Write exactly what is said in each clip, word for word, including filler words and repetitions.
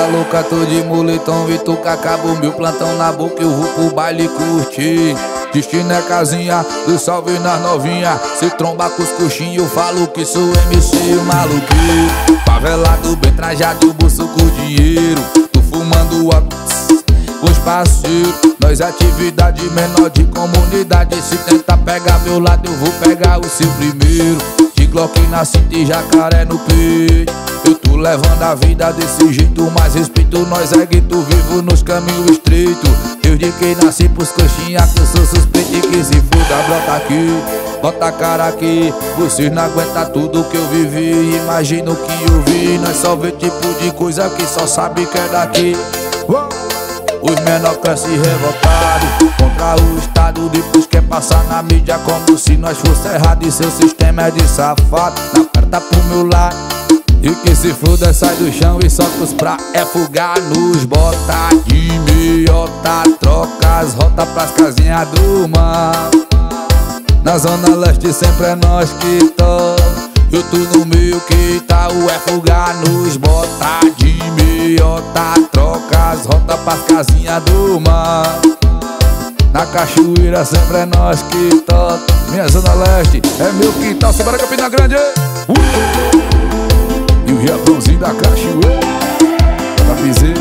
vida louca, tô de moletom e tô com acabo meu plantão na boca, eu vou pro baile curtir. Destino é casinha, do salve nas novinha. Se tromba com os coxinhos, eu falo que sou M C maluqueiro. Favelado, bem trajado, bolso com dinheiro. Tô fumando óculos com os parceiros. Nós atividade menor de comunidade. Se tentar pegar meu lado, eu vou pegar o seu primeiro. De Glock na cinta e jacaré no peito. Eu tô levando a vida desse jeito, mas respeito nós é gueto vivo nos caminhos estreitos. Desde que nasci pros coxinha que eu sou suspeito e que se foda, brota aqui, bota a cara aqui. Vocês não aguentam tudo que eu vivi, imagina o que eu vi. Nós só vê tipo de coisa que só sabe que é daqui. Os menor crescem revoltados contra o Estado, depois quer passar na mídia como se nós fosse errado. E seu sistema é de safado, na carta pro meu lado. E que se foda, sai do chão e solta os pra é fugar nos bota de meiota. Troca as rotas pras casinhas do mal. Na zona leste sempre é nós que toca. Eu tô no meio que tá o é fugar nos bota de meiota. Troca as rotas pras casinhas do mal. Na cachoeira sempre é nós que toca. Minha zona leste é meu quintal, Sebara Campina Grande. uh! E o Japãozinho da cachoeira da piseira,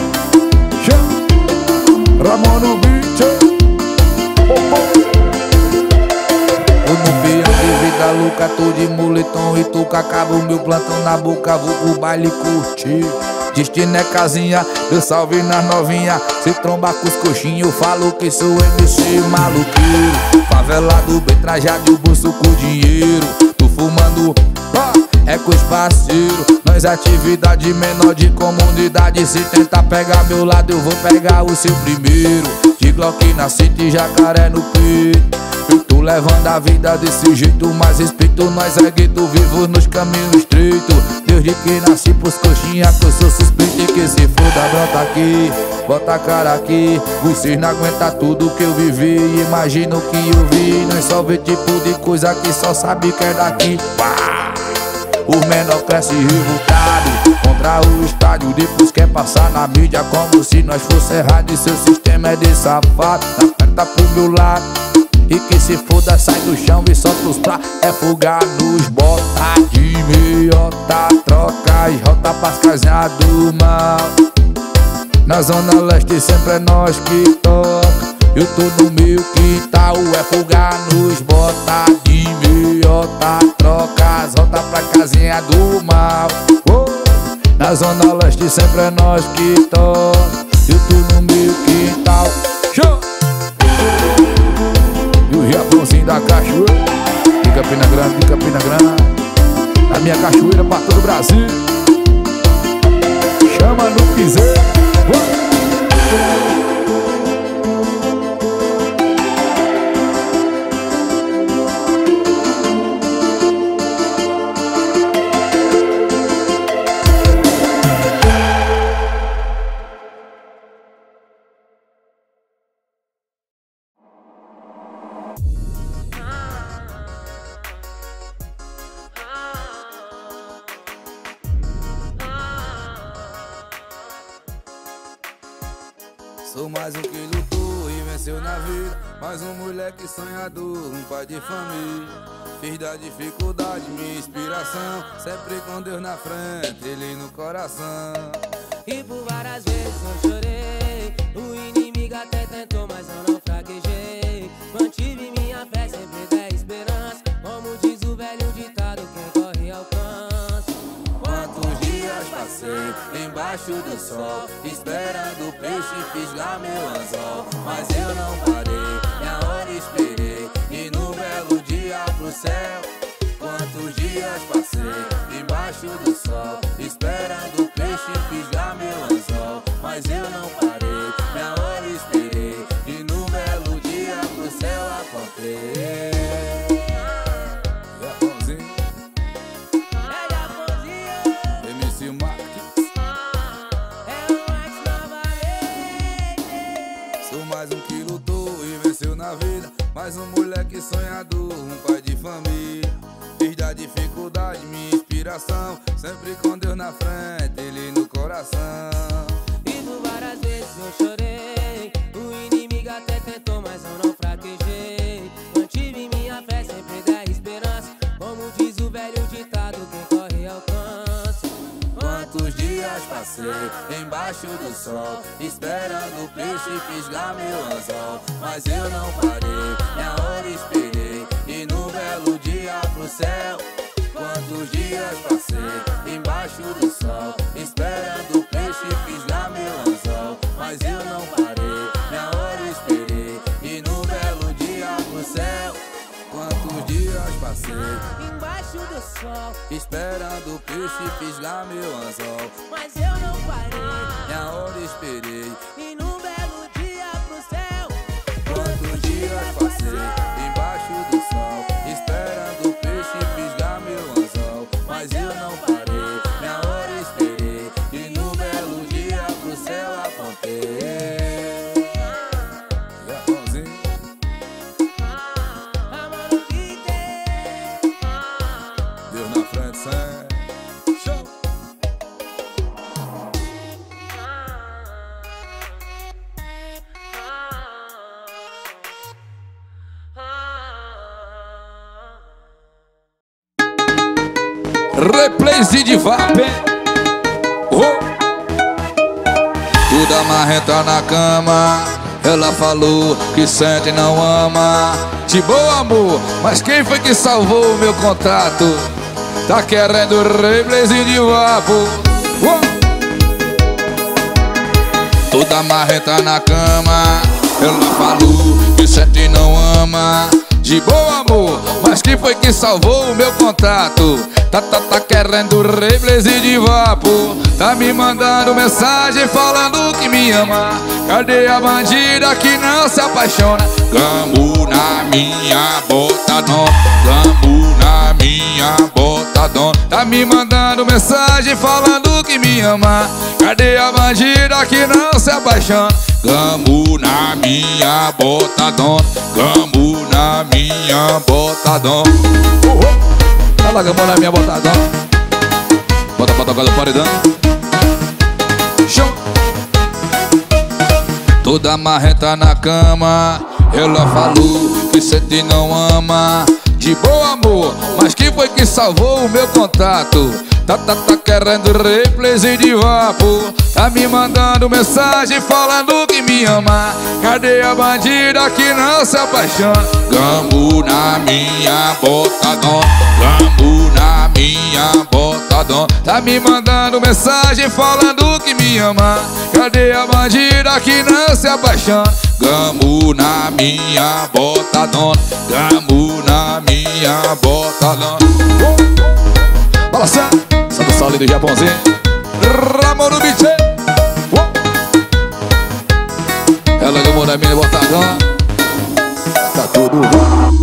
Ramon no beat. Tô no pião de vida louca, tô de moletom e tô com acabo meu plantão na boca, vou pro baile curtir. Destino é casinha, eu salve nas novinha. Se tromba com os coxinhos, eu falo que sou M C maluqueiro. Favelado, bem trajado, o bolso com dinheiro. Tô fumando, ó, é com os parceiros. Nós atividade menor de comunidade. Se tentar pegar meu lado, eu vou pegar o seu primeiro. De Glock na cinta e jacaré no peito. Eu tô levando a vida desse jeito, mas respeito nós é gueto vivo nos caminhos estreitos. Desde que nasci pros coxinha que eu sou suspeito e que se foda, brota aqui, bota a cara aqui. Vocês não aguentam tudo que eu vivi, imagina o que eu vi. Nós só vê tipo de coisa que só sabe que é daqui. Pá! Os menor crescem revoltados contra o estádio, depois quer passar na mídia como se nós fosse errado. E seu sistema é de safado, na perna pro meu lado. E que se foda, sai do chão e solta os pra é fugar nos bota de meiota. Troca as rotas pras casinhas do mal. Na zona leste sempre é nós que toca. Eu tô no meio que tá o é fugar nos bota de meiota. Troca as rotas pra casinha do mal. oh. Na zona leste sempre é nós que toca. Eu tô no meio que tá o show. E o Japãozinho da cachoeira de Campina Grande, de Campina Grande. A minha cachoeira pra todo o Brasil. Chama no piseiro. Sou mais um que lutou e venceu na vida, mais um moleque sonhador, um pai de família. Fiz da dificuldade minha inspiração, sempre com Deus na frente, Ele no coração. E por várias vezes eu chorei, o inimigo até tentou, mas eu não fraquejei. Mantive minha fé, sempre da esperança, como diz o velho ditado, quem corre alcança. Quantos dias passei embaixo do sol, esperando o peixe fisgar meu anzol. Mas eu não parei, minha hora esperei, e no belo dia pro céu. Quantos dias passei embaixo do sol, esperando o peixe fisgar meu anzol. Mas eu não parei, minha hora esperei, e no belo dia pro céu apontei. Mais um moleque sonhador, um pai de família. Fiz da dificuldade minha inspiração, sempre com Deus na frente, Ele no coração. dias passei embaixo do sol, esperando o peixe fisgar meu anzol. Mas eu não parei, minha hora esperei, e no belo dia pro céu. Quantos dias passei embaixo do sol, esperando o peixe fisgar meu anzol. Mas eu não parei, minha hora esperei, e no belo dia pro céu. Quantos dias passei embaixo do sol, esperando o peixe fisgar meu anzol. mas eu não parei, minha hora esperei, e no belo dia pro céu. quantos dias passei embaixo do sol, esperando o peixe fisgar meu anzol. Mas eu não parei, minha hora esperei, e no belo dia pro céu apontei. Deus na frente, sem show. Replays de vape. Oh. Toda marrenta na cama, ela falou que sente e não ama. De boa, amor, mas quem foi que salvou o meu contrato? Tá querendo replays de vapo. Oh. Toda marrenta na cama, ela falou que sente e não ama. De boa, amor, mas quem foi que salvou o meu contrato? Tá, tá, tá querendo replays de vapo. Tá me mandando mensagem falando que me ama. Cadê a bandida que não se apaixona? Gambo na minha bota, não. Gambo na minha bota, não. Tá me mandando mensagem falando que me ama. Cadê a bandida que não se apaixona? Gambo na minha bota, não. Gambo na minha bota, não. Ela gamou na minha botadão. Bota pra tocar do paredão. Show. Toda marrenta na cama, ela falou que sente e não ama. De boa, amor, mas quem foi que salvou o meu contato? Tá, tá, tá querendo replays de vapo. Tá me mandando mensagem falando que me ama. Cadê a bandida que não se apaixona? Gambo na minha bota, dom. Gambo na minha bota, dom. Tá me mandando mensagem falando que me ama. Cadê a bandida que não se apaixona? Gambo na minha bota, dom. Gambo na minha bota, dom. Balançando, Santa Saúde do Japãozinho, Ramon no beat. Ela gamou na minha botadão. Tá tudo bom.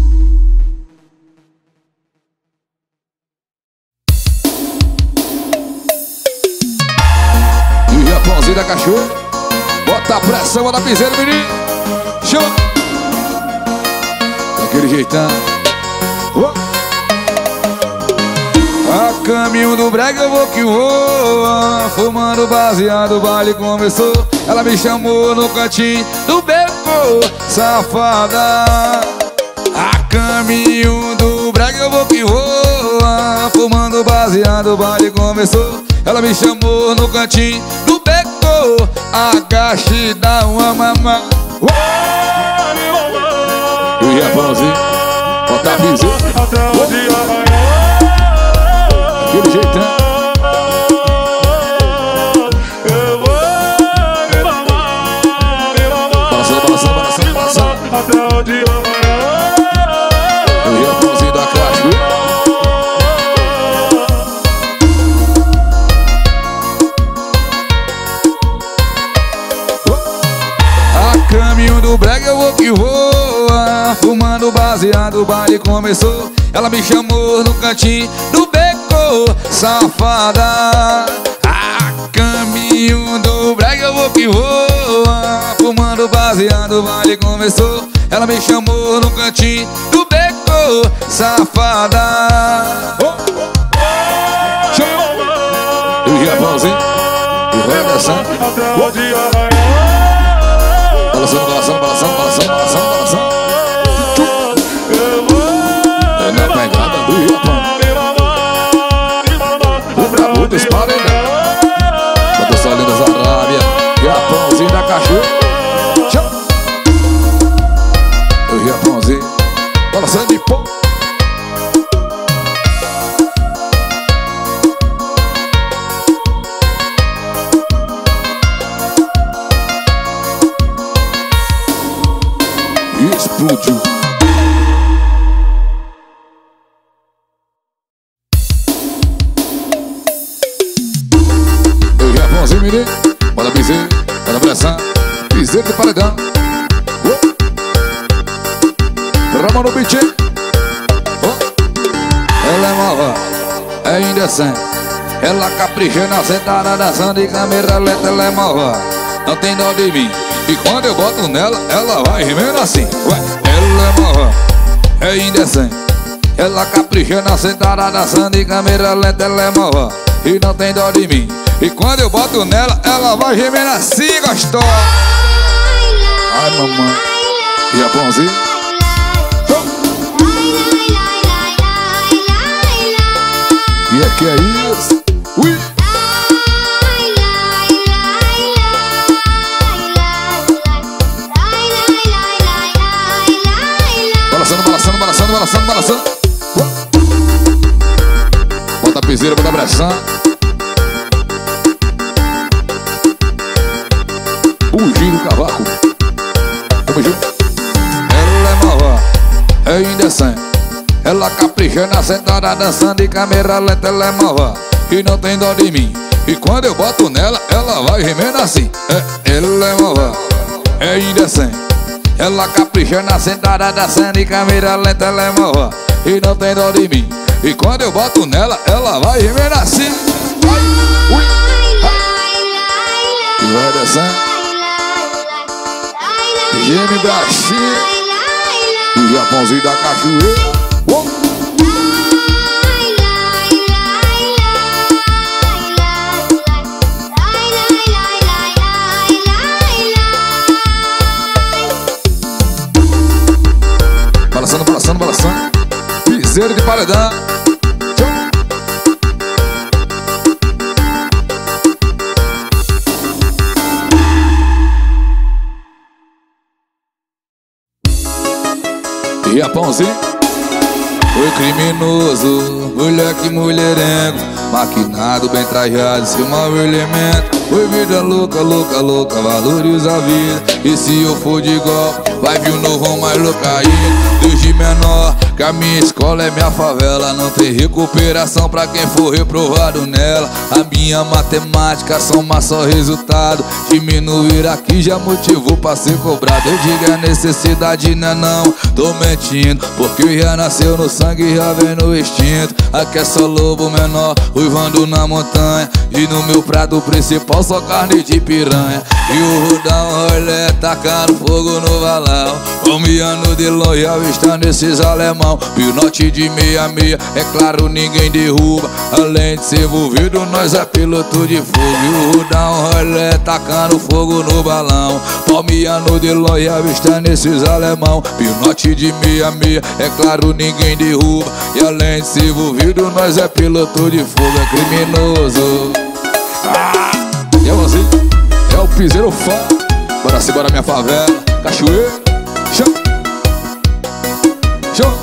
E o Japãozinho da cachorra. Bota a pressão na piseira, menino. Chama. Daquele jeitão. Oh. A caminho do brega eu vou que voa, fumando baseado, o baile começou. Ela me chamou no cantinho do beco, safada. A caminho do brega eu vou que voa, fumando baseado, o baile começou. Ela me chamou no cantinho do beco, agache e dá uma mamá. E o Japãozinho, bota a visita até o dia amanhã. Aquele jeitão. Eu vou me mamar, me mamar. Balançando, balançando, balançando, balançando até o dia amanhã. O Japãozinho da classe. A caminho do brega eu vou que voa, fumando baseado, o baile começou. Ela me chamou no cantinho do beco, safada. A caminho do brega eu vou que voa, fumando baseado, o baile começou. Ela me chamou no cantinho do beco, safada. Oh. E o Japãozinho, e vai dançando. Balançando, balançando, balançando, balançando, balançando, balançando. É na pegada do Japão. O brabo dos paredão. Estúdio. Eu já vou, menino. Bora piseiro, bora pressão. Piseiro de paredão. Rama no beat. Ela é nova, é indecente. Ela capricha na sentada, dançando de câmera lenta. Ela é nova, não tem dó de mim. E quando eu boto nela, ela vai gemendo assim. Ué, ela é nova, é indecente. Ela capricha na sentada, dançando de câmera lenta. Ela é nova e não tem dó de mim. E quando eu boto nela, ela vai gemendo assim, gostosa. Ai, mamãe, Japãozinho. E é que é isso? Ui! Balançando, balançando, balançando, balançando, balançando. Bota a piseira, bota a pressão. O giro do cavaco. Tamo junto. Ela é nova, é indecente. Ela capricha na sentada, dançando de câmera lenta. Ela é nova e não tem dó de mim. E quando eu boto nela, ela vai gemendo assim. É, ela é nova, é indecente. Ela capricha na sentada, dançando de câmera lenta. Ela é nova e não tem dó de mim. E quando eu boto nela, ela vai gemendo assim. Ai, ui, ai. E vai descendo. Geme Brasil e o Japãozinho da Cachoeira. Oh. Balançando, balançando, balançando. Piseiro de paredão. E Japãozinho. Oi, criminoso, moleque mulherengo, maquinado, bem trajado, seu mau elemento. Oi, vida louca, louca, louca, valoriza a vida. E se eu for de golpe, vai vir um novo mais louca ainda. Desde menor, que a minha escola é minha favela. Não tem recuperação pra quem for reprovado nela. A minha matemática soma só resultado. Diminuir aqui já motivou pra ser cobrado. Eu digo a necessidade não é não, tô mentindo, porque já nasceu no sangue, já vem no instinto. Aqui é só lobo menor, uivando na montanha. E no meu prato principal só carne de piranha. E o Rudão rolê tacando fogo no valão, palmeando de longe, avistando esses alemão. Pinote de meia meia, é claro ninguém derruba. Além de ser envolvido, nós é piloto de fogo. E o Rudão rolê tacando fogo no balão, palmeando de longe, avistando esses alemão. Pinote de meia meia, é claro ninguém derruba. E além de ser envolvido, nós é piloto de fogo. É criminoso. Ah, e é você, é o piseiro fã. Bora se bora minha favela, Cachoeira. Show, show.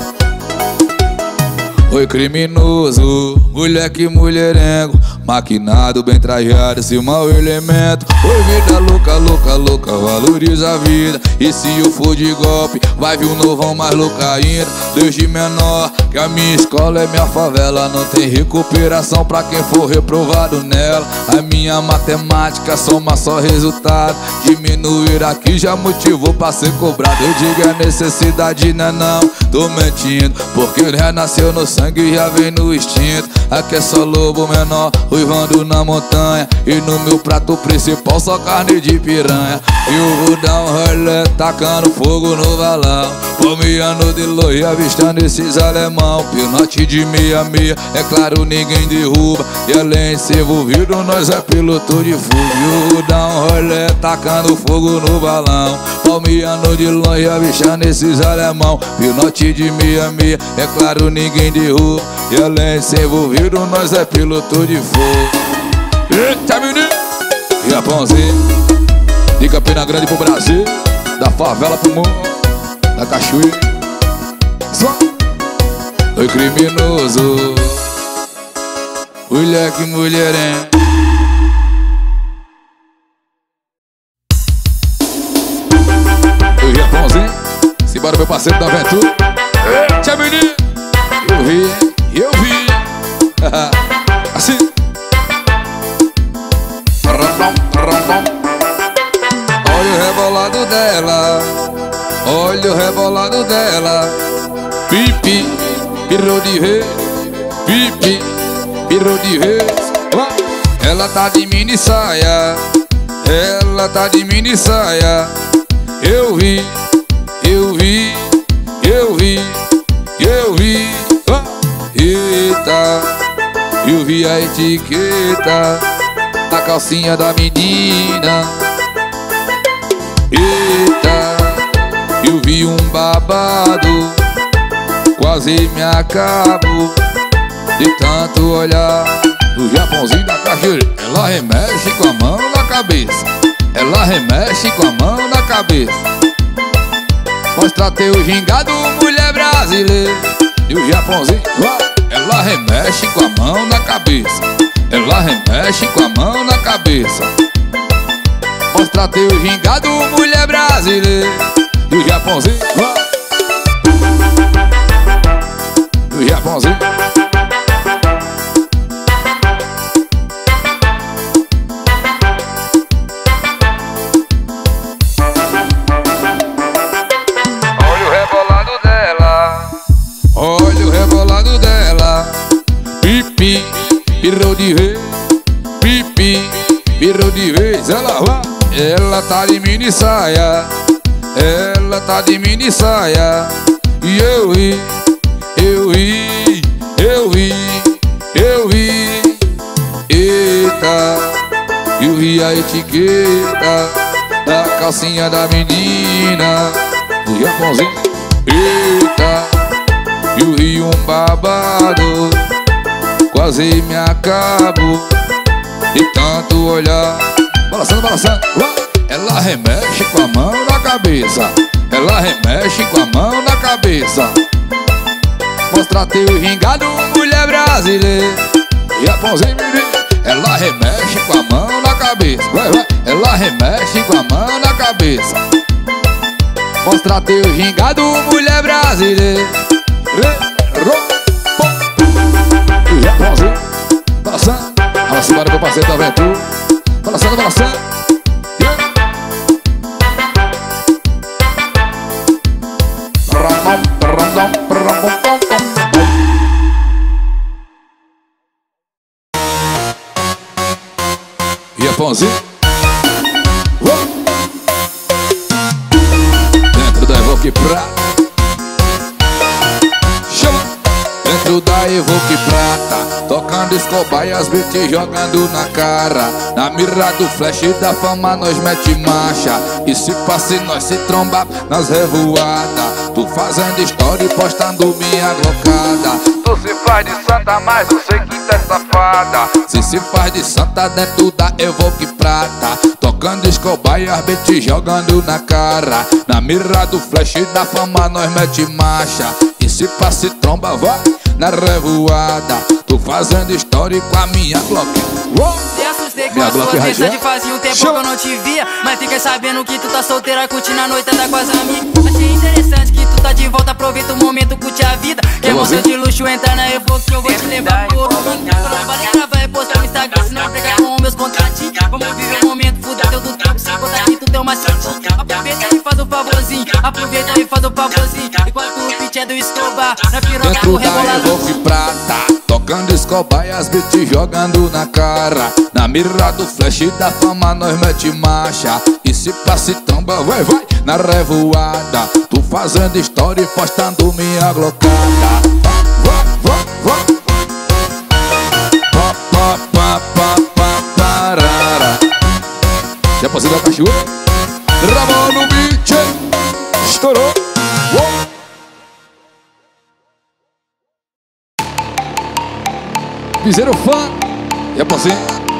Oi, criminoso, moleque mulherengo, maquinado, bem trajado, seu mau elemento. Oi, vida louca, louca, louca, valoriza a vida. E se eu for de golpe, vai vir um novão mais louca ainda. Desde menor, que a minha escola é minha favela. Não tem recuperação pra quem for reprovado nela. A minha matemática soma só resultado. Diminuir aqui já motivou pra ser cobrado. Eu digo a necessidade não é não, tô mentindo, porque já nasceu no sangue, já vem no instinto. Aqui é só lobo menor, uivando na montanha. E no meu prato principal só carne de piranha. E o Rudão rolê tacando fogo no valão, palmeando de longe, avistando esses alemão. Pinote de meia meia, é claro ninguém derruba. E além de ser envolvido, nós é piloto de fogo. E o Rudão rolê tacando fogo no balão, palmeando de longe, avistando esses alemão. Pinote de meia meia, é claro ninguém derruba. E além de ser envolvido, nós é piloto de fogo. Eita, menino! Japãozinho, de Campina Grande pro Brasil, da favela pro mundo, da Cachoeira. Só. Oi, criminoso, moleque mulherengo. Oi, Japãozinho, simbora meu parceiro. parceiro da aventura. Tchau, menino. Eu vi, hein? Eu vi. Assim. Olha o rebolado dela. Olha o rebolado dela. Pipi, pirou de vez. Pipi, pirou de vez. Ela tá de mini saia. Ela tá de mini saia. Eu vi, eu vi, eu vi, eu vi. Eita, eu vi a etiqueta na calcinha da menina. Eita, eu vi um babado, quase me acabo de tanto olhar. O Japãozinho da cachoeira, ela remexe com a mão na cabeça. Ela remexe com a mão na cabeça. Mostra teu gingado, mulher brasileira. E o Japãozinho, ela remexe com a mão na cabeça. Ela remexe com a mão na cabeça. Mostra teu gingado, mulher brasileira. E o Japãozinho, e o Japãozinho. Olha o rebolado dela. Olha o rebolado dela. Pipi, pirou de vez. Pipi, pirou de vez. Ela vai. Ela tá de mini saia. Ela tá de mini saia. E eu vi, eu vi, eu vi, eu vi. Eita, eu vi a etiqueta da calcinha da menina. Do Japãozinho. Eita, eu vi um babado, quase me acabo de tanto olhar. Balançando, balançando. Ela remexe com a mão na cabeça. Ela remexe com a mão na cabeça. Mostra teu gingado, mulher brasileira. Japãozinho, menino. Ela remexe com a mão na cabeça. Vai, vai. Ela remexe com a mão na cabeça. Mostra teu gingado, mulher brasileira. E Japãozinho, balançando. Balançando para o meu parceiro da aventura. Balançando, balançando. Japãozinho. Dentro da Evoque Prata. Chama. Dentro da Evoque Prata. Tocando Escobar e as beats jogando na cara. Na mira do flash da fama nós mete marcha. E se passe nós se tromba nas revoadas. Tu fazendo história e postando minha glocada. Tu se faz de santa, mas eu sei que tu é safada. Se se faz de santa dentro da Evoque Prata. Tocando Escobar e as beats jogando na cara. Na mira do flash da fama nós mete marcha. E se passe tromba vai na revoada. Tu fazendo história com a minha Glock. Te assustei com a sua mensagem, fazia um tempo que eu não te via. Mas fiquei sabendo que tu tá solteira, curtindo a noite tá com as amigas. Achei interessante que tu tá de volta, aproveita o momento, curte a vida. Quer moça de luxo, entra na Evoque que eu vou te levar pro ouro. Galera vai postar no Instagram, senão pega com meus contratinhos. Vamos viver o momento, fuder teu do trampo, sem contar que tu tem uma certinha. Aproveita e faz o favorzinho, aproveita e faz o favorzinho. Enquanto o pitch é do Escobar, na piroca do rebolado. Evoque Prata, tocando Escobar e as beats jogando na cara. Na mira do flash da fama nós mete marcha. E se passe tromba, vai, vai, na revoada. Tu fazendo história e postando minha glocada. Vai, vai, vai. Pa, pa, pa, pa, pa, parara. Japãozinho da cachoeira. Gravou no beat, estourou. Piseiro fã, Japãozinho.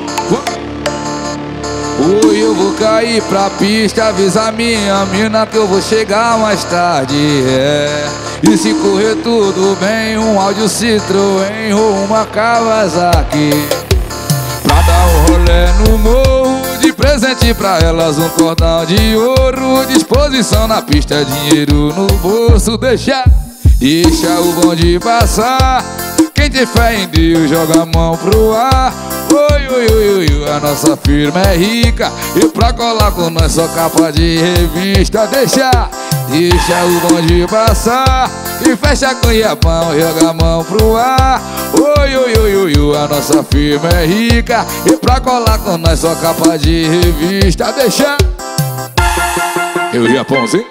Oi, eu vou cair pra pista, avisa minha mina que eu vou chegar mais tarde, é. E se correr tudo bem, um áudio Citroën ou uma Kawasaki. Pra dar um rolê no morro de presente pra pra elas um cordão de ouro. Disposição na pista, dinheiro no bolso. Deixa, deixa o bonde passar. Quem tem fé em Deus joga a mão pro ar. Oi, oi, oi, oi, a nossa firma é rica. E pra colar com nós só capa de revista. Deixa, deixa o bonde passar. E fecha com Iapão, joga a mão pro ar. Oi, oi, oi, oi, oi, a nossa firma é rica. E pra colar com nós só capa de revista. Deixa eu e Iapãozinho.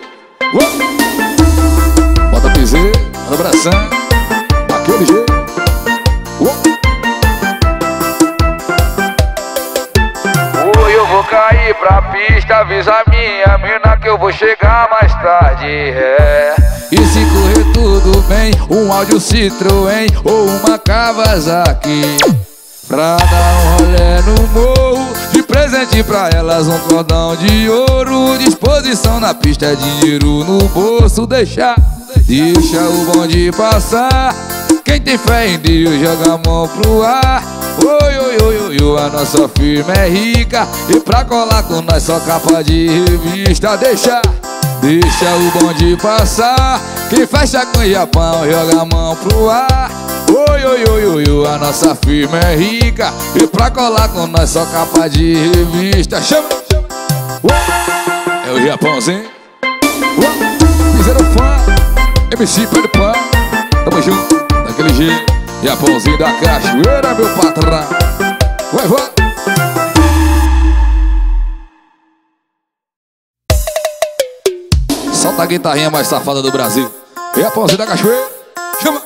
Bota piseiro, bota abração. Aquele jeito. Oi, eu vou cair pra pista. Avisa a minha mina que eu vou chegar mais tarde. É. E se correr tudo bem, um áudio Citroën ou uma Kawasaki, pra dar um rolê no morro. De presente pra elas um cordão de ouro. Disposição na pista, dinheiro no bolso. Deixa, deixa o bonde passar. Quem tem fé em Deus joga a mão pro ar. Oi, oi, oi, oi, oi, a nossa firma é rica. E pra colar com nós só capa de revista. Deixa, deixa o bonde passar. Quem fecha com Iapão joga a mão pro ar. Oi, oi, oi, oi, oi, a nossa firma é rica. E pra colar com nós só capa de revista. Chama, é o Iapãozinho. Fizeram fã, M C Pé do Pão. Tamo junto, daquele jeito. Iapãozinho da Cachoeira, meu patrão. Vai, vai. Solta a guitarrinha mais safada do Brasil. Iapãozinho da Cachoeira. Chama.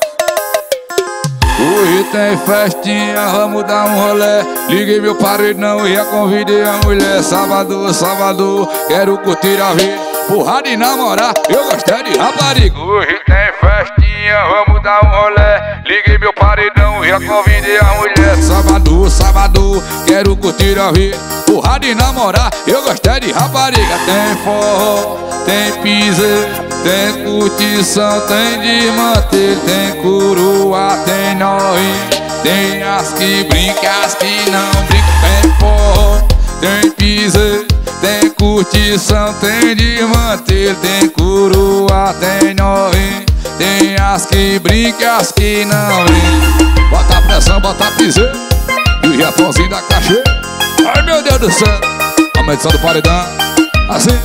Hoje tem festinha, vamos dar um rolé. Liguei meu paredão e já convidei a mulher. Sábado, sábado, quero curtir a vida. Porrada e namorar, eu gostei de rapariga. Hoje tem festinha, vamos dar um rolé. Liguei meu paredão e já convidei a mulher. Sábado, sábado, quero curtir a vida. Porrada e namorar, eu gostei de rapariga. Tem forró, tem piseiro, tem curtição, tem desmantelho, tem coroa, tem noinha, tem as que brincam, as que não brincam. Tem forró, tem piseiro, tem curtição, tem desmantelho, tem coroa, tem noinha, tem as que brincam, as que não brincam. Bota a pressão, bota a piseiro e o Iapãozinho da Cachoeira. Ai, meu Deus do céu, a medição do paredão, assim.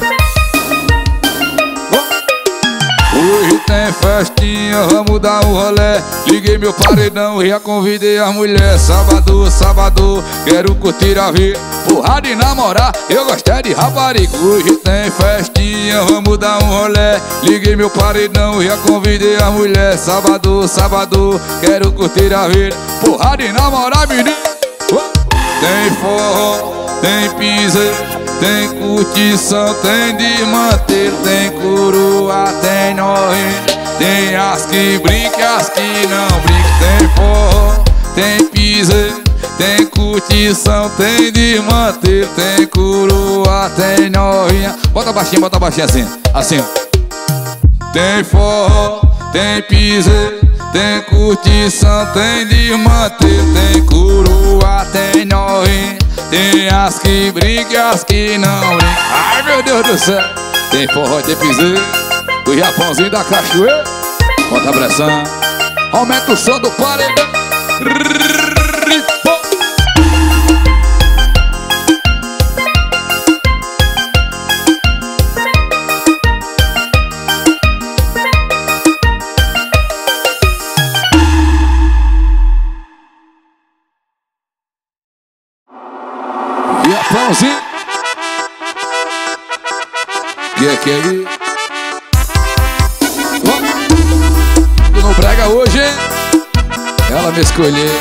Hoje tem festinha, vamos dar um rolé. Liguei meu paredão e já convidei a mulher. Sábado, sábado, quero curtir a vida. Porrada e namorar, eu gostei de rapariga. Hoje tem festinha, vamos dar um rolé. Liguei meu paredão e já convidei a mulher. Sábado, sábado, quero curtir a vida. Porrada e namorar, menino. Tem forró, tem piseiro, tem curtição, tem desmantelho, tem coroa, tem noinha, tem as que brincam, as que não brincam. Tem forró, tem piseiro, tem curtição, tem desmantelho, tem coroa, tem noinha. Bota baixinho, bota baixinho assim, assim. Tem forró, tem piseiro, tem curtição, tem desmantelho, tem coroa, tem noinha, tem as que brincam, as que não brincam. Ai, meu Deus do céu. Tem forró, tem piseiro, o Iapãozinho da Cachoeira. Bota a pressão, aumenta o som do paredão. Iapãozinho, que é que é aí? Oh, no brega hoje, hein? Ela me escolheu.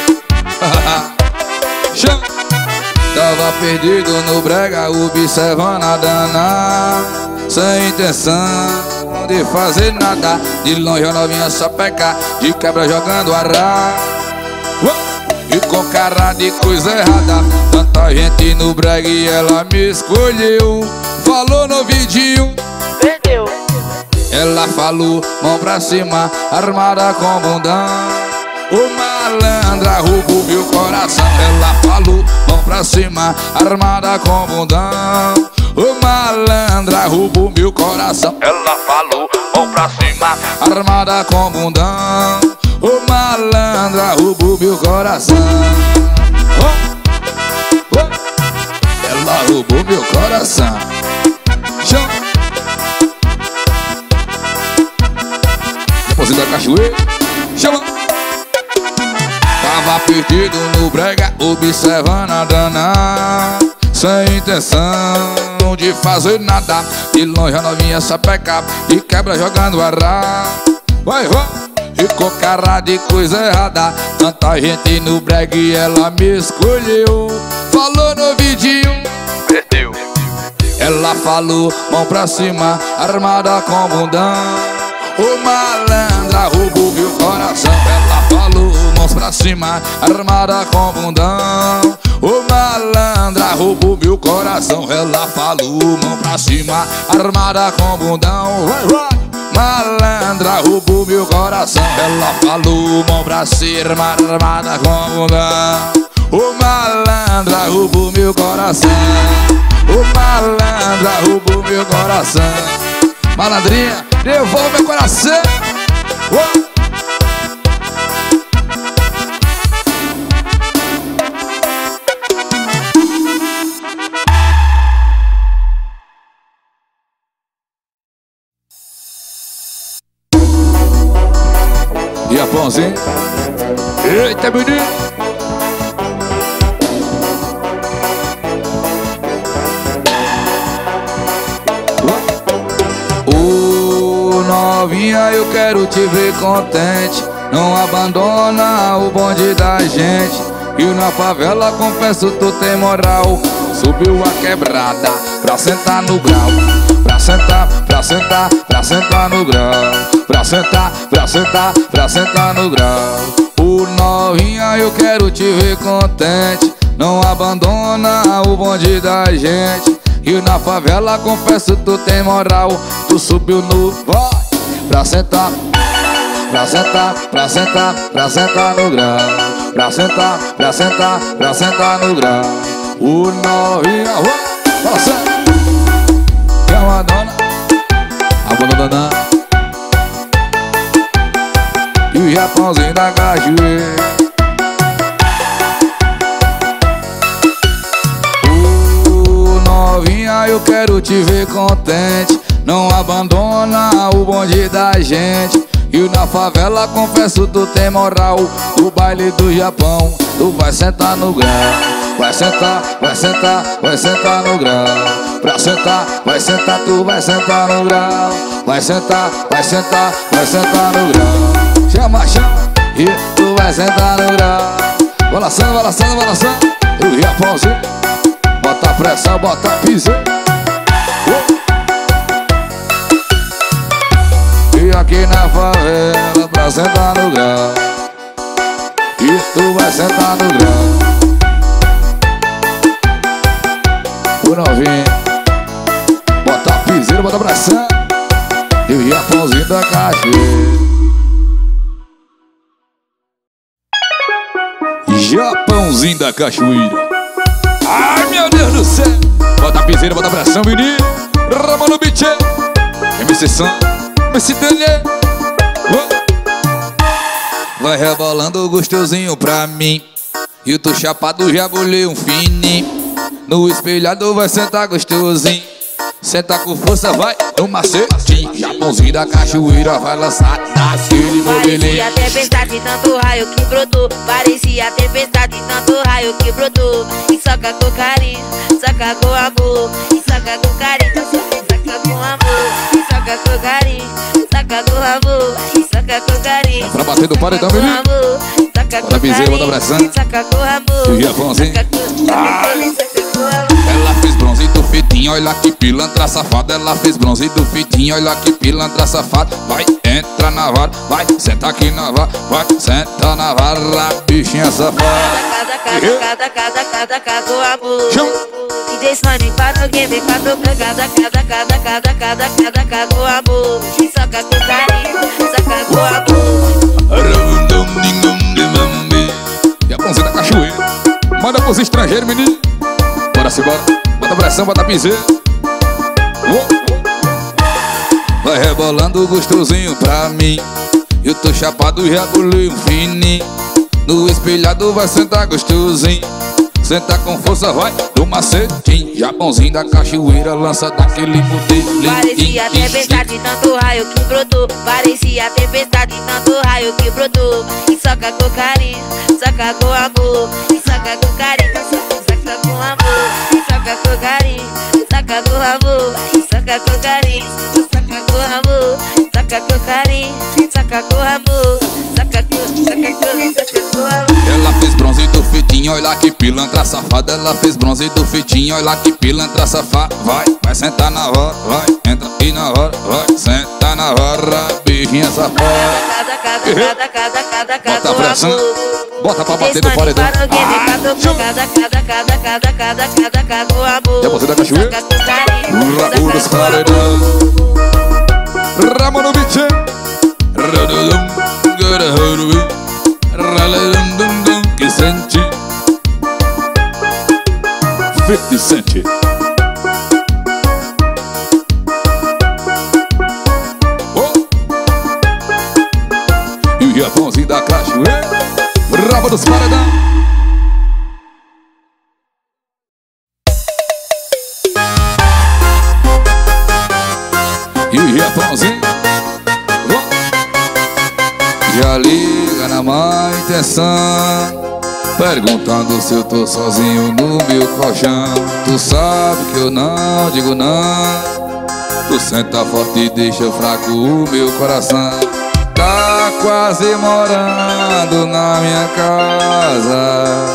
Chama. Tava perdido no brega, observando a dana, sem intenção de fazer nada. De longe a novinha só peca, de quebra jogando arra. E com cara de coisa errada, tanta gente no brega e ela me escolheu. Falou no vidinho, perdeu. Ela falou, mão pra cima, armada com bundão. O malandra roubou meu coração. Ela falou, mão pra cima, armada com bundão. Ô malandra, roubou meu coração. Ela falou, mão pra cima, armada com bundão. Ô malandra, roubou meu coração. Oh, oh. Ela roubou meu coração. Chama. Depois da cachoeira. Chama. Tava perdido no brega, observando a dana, sem intenção de fazer nada. De longe a novinha sapeca, de quebra jogando arra. Vai, vai, ficou cara de coisa errada. Tanta gente no brega e ela me escolheu. Falou no vidinho, perdeu. Ela falou, mão pra cima, armada com bundão. Ô malandra, roubou meu coração. Ela falou, mãos pra cima, armada com bundão. Ô malandra, roubou meu coração. Ela falou, mão pra cima, armada com bundão. Vai, vai. Malandra, roubou meu coração. Ela falou, mão pra cima, armada com bundão. Ô malandra, roubou meu coração. Ô malandra, roubou meu coração. Malandrinha, devolve meu coração. Oh. E a pãozinha. Eita, menino. Novinha, eu quero te ver contente. Não abandona o bonde da gente. E na favela, confesso, tu tem moral. Subiu a quebrada pra sentar no grau. Pra sentar, pra sentar, pra sentar no grau. Pra sentar, pra sentar, pra sentar no grau. O novinha, eu quero te ver contente. Não abandona o bonde da gente. E na favela, confesso, tu tem moral. Tu subiu no... Oh! Pra sentar, pra sentar, pra sentar, pra sentar no grau. Pra sentar, pra sentar, pra sentar no grau. O novinha, oh, você é uma dona, a bunda dona. E o Japãozinho da cachoeira. O novinha, eu quero te ver contente. Não abandona o bonde da gente. E na favela, confesso, tu tem moral. O baile do Japão, tu vai sentar no grau. Vai sentar, vai sentar, vai sentar no grau. Pra sentar, vai sentar, tu vai sentar no grau. Vai sentar, vai sentar, vai sentar no grau. Chama, chama, e tu vai sentar no grau. Balançando, balançando, balançando. E o Japãozinho, bota pressão, bota piseiro. E aqui na favela, pra sentar no grau. E tu vai sentar no grau. O novinho, bota piseiro, bota pressão. E o Japãozinho da cachoeira. Japãozinho da cachoeira. Ai, meu Deus do céu. Bota piseiro, bota pressão, menino. Ramon no beat. M C Sam, M C Daniel. Vai rebolando gostosinho pra mim. E eu tô chapado, já bolei um fininho. No espelhado vai sentar gostosinho. Senta com força, vai no macetinho. Japãozinho da cachoeira vai lançar daquele modelinho. Parecia tempestade, tanto raio que brotou. Parecia tempestade, tanto raio que brotou. E soca com carinho, soca com amor. E soca com carinho, soca com amor. E soca com carinho, soca com amor. E soca com carinho. Pra bater do paredão, menino. Bota piseiro, bota pressão. Soca com amor. E Japãozinho. Ela fez bronze do fitinho, olha que pilantra safada. Ela fez bronze do fitinho, olha que pilantra safada. Vai, entra na vara, vai, senta aqui na vara. Vai, senta na vara, bichinha safada. Cada, cada, cada, cada, cada, com amor. E desmane para o game, cada, cada, cada, cada, cada, cada, cada, cada, com amor. E soca com carinho, soca com amor. Japãozinho da cachoeira. Manda pros estrangeiros, menino. Bora se bora. Bota pressão, bota piseiro. Vai rebolando gostosinho pra mim. Eu tô chapado e rebolei um fininho. No espelhado vai sentar gostosinho. Senta com força, vai do macetinho. Japãozinho da cachoeira, lança daquele modelo. Parecia tempestade de tanto raio que brotou. Parecia tempestade de tanto raio que brotou. E soca com carinho, soca com amor. E soca com carinho, soca com amor. E soca com carinho, soca com amor. E soca com carinho, soca com amor. Soca com carinho, soca com amor. Soca com, soca com, soca com amor. Ela fez bronze do fitinho, olha que pilantra safada. Ela fez bronze do fitinho, olha que pilantra safada. Vai, vai sentar na hora, vai, entra aí na hora, vai, senta na hora, beijinha safada. Cada, cada, cada, cada, cada, cada, bota pressão, bota pra bater no paredão. Cada, cada, cada, cada, cada, cada, cada, o amor. Já você da cachoeira? Raul dos paredão. Ramon no biche. Que sente fifty Cent. Oh. E o Japãozinho da cachoeira, Rabo dos paredão. E o Japãozinho já liga na má intenção, perguntando se eu tô sozinho no meu colchão. Tu sabe que eu não digo não. Tu senta forte e deixa fraco o meu coração. Tá quase morando na minha casa.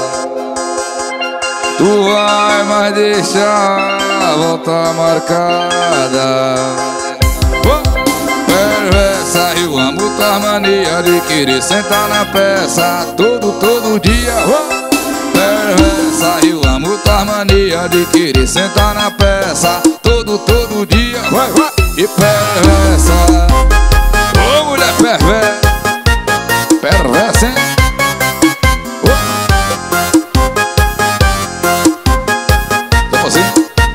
Tu vai mais deixar a volta marcada. Perversa, eu amo tua mania de querer sentar na peça todo, todo dia. Perversa, eu amo tua mania de querer sentar na peça todo, todo dia. Vai, vai. E perversa, ô mulher perversa, perversa, hein? Então assim,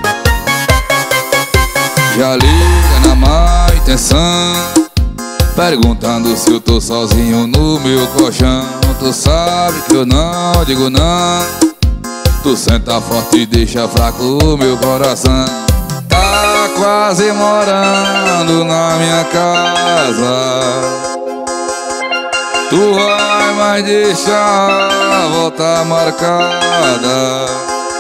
já liga na má intenção, perguntando se eu tô sozinho no meu colchão. Tu sabe que eu não digo não. Tu senta forte e deixa fraco o meu coração. Tá quase morando na minha casa. Tu vai mais deixar a volta marcada.